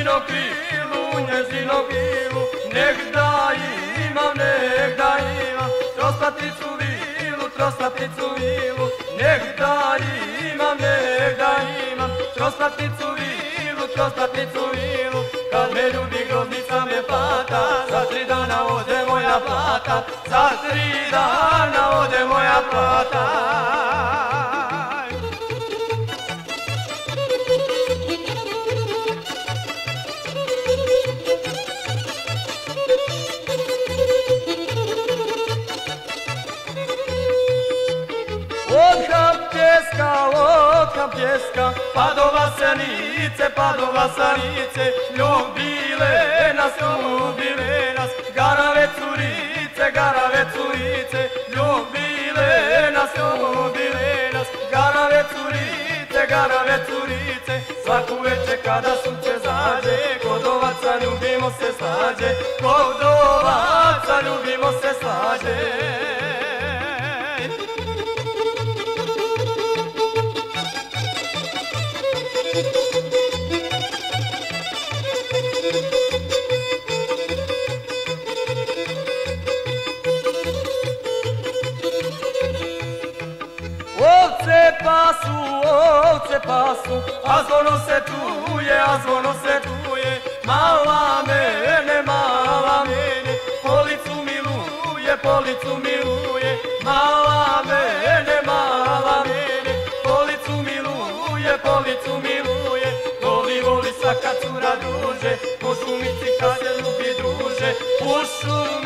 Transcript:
njezino krilu, nek da imam, troslatnicu vilu, nek da imam, troslatnicu vilu, kad me ljubi groznica me plata, za 3 dana ode moja plata, za 3 dana ode moja plata. Od pjeska, pa do Vasanice, ljubile nas, garave curice, ljubile nas, garave curice, svaku večer kada sunce zađe, kod ovaca ljubimo se slađe, kod ovaca ljubimo se slađe. Ovce pasu, a zvono se čuje, mala mene, policu miluje, mala mene, policu miluje, voli svaka cura druže, po šumici kad se ljubi druže,